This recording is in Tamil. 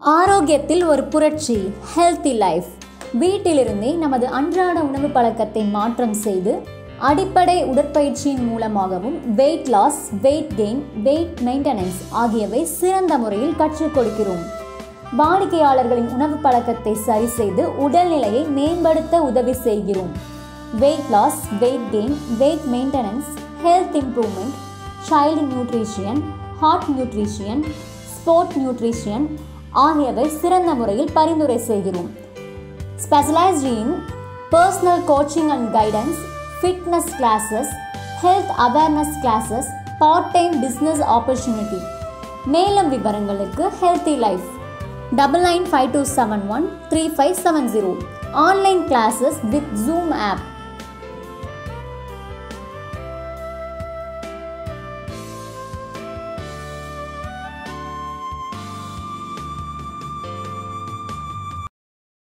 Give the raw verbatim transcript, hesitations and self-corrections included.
ஆரோக்கியத்தில் ஒரு புரட்சி ஹெல்த்தி லைஃப். வீட்டிலிருந்தே நமது அன்றாட உணவு பழக்கத்தை மாற்றம் செய்து அடிப்படை உடற்பயிற்சியின் மூலமாகவும் weight loss, weight gain, weight maintenance ஆகியவை சிறந்த முறையில் கற்றுக் கொடுக்கிறோம். வாடிக்கையாளர்களின் உணவு பழக்கத்தை சரி செய்து உடல்நிலையை மேம்படுத்த உதவி செய்கிறோம். Weight loss, weight gain, weight maintenance, health improvement, child nutrition, heart nutrition, sport nutrition ஆகியவை சிறந்த முறையில் பரிந்துரை செய்கிறோம். Specialised in personal coaching and guidance, fitness classes, health awareness classes, part time business opportunity. மேலும் விவரங்களுக்கு healthy life double nine five two seven one three five seven zero. Online classes with Zoom app.